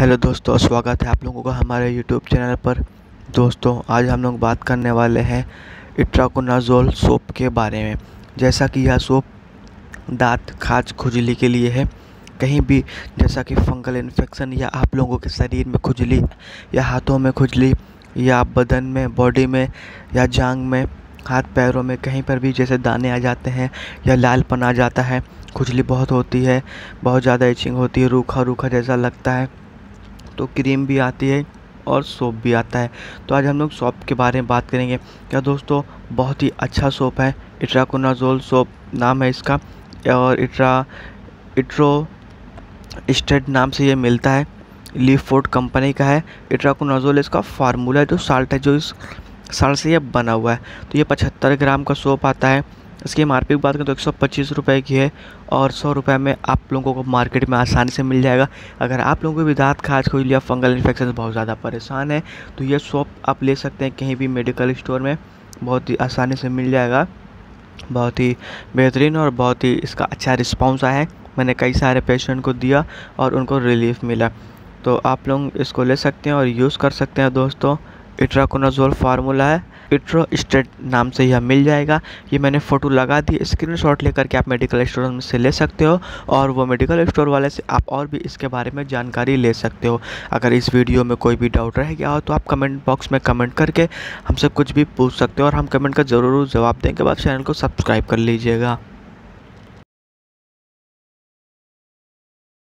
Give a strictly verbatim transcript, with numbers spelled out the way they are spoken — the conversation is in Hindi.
हेलो दोस्तों, स्वागत है आप लोगों का हमारे यूट्यूब चैनल पर। दोस्तों, आज हम लोग बात करने वाले हैं इट्राकोनाज़ोल सोप के बारे में। जैसा कि यह सोप दांत खाज खुजली के लिए है। कहीं भी जैसा कि फंगल इन्फेक्शन या आप लोगों के शरीर में खुजली या हाथों में खुजली या बदन में, बॉडी में या जांघ में, हाथ पैरों में, कहीं पर भी जैसे दाने आ जाते हैं या लालपन आ जाता है, खुजली बहुत होती है, बहुत ज़्यादा इचिंग होती है, रूखा रूखा जैसा लगता है, तो क्रीम भी आती है और सोप भी आता है। तो आज हम लोग सोप के बारे में बात करेंगे। क्या दोस्तों, बहुत ही अच्छा सोप है, इट्राकोनाज़ोल सोप नाम है इसका, और इट्रा इट्रो स्टेट नाम से ये मिलता है। लीफ फूड कंपनी का है। इट्राकोनाज़ोल इसका फार्मूला जो साल्ट है, जो इस साल्ट से ये बना हुआ है। तो ये पचहत्तर ग्राम का सोप आता है। इसकी एम आर पी की बात करें तो एक सौ पच्चीस रुपये की है और सौ रुपये में आप लोगों को मार्केट में आसानी से मिल जाएगा। अगर आप लोगों को भी दांत खाज खुजली या फंगल इन्फेक्शन से बहुत ज़्यादा परेशान है तो ये सोप आप ले सकते हैं कहीं भी मेडिकल स्टोर में, बहुत ही आसानी से मिल जाएगा। बहुत ही बेहतरीन और बहुत ही इसका अच्छा रिस्पॉन्स आया है। मैंने कई सारे पेशेंट को दिया और उनको रिलीफ मिला। तो आप लोग इसको ले सकते हैं और यूज़ कर सकते हैं। दोस्तों, इट्राकोनाज़ोल फार्मूला है, इट्रो स्टेट नाम से यह मिल जाएगा। ये मैंने फ़ोटो लगा दी, स्क्रीनशॉट लेकर के आप मेडिकल स्टोर में से ले सकते हो और वो मेडिकल स्टोर वाले से आप और भी इसके बारे में जानकारी ले सकते हो। अगर इस वीडियो में कोई भी डाउट रह गया हो तो आप कमेंट बॉक्स में कमेंट करके हमसे कुछ भी पूछ सकते हो और हम कमेंट का ज़रूर जवाब देंगे। बाद चैनल को सब्सक्राइब कर लीजिएगा।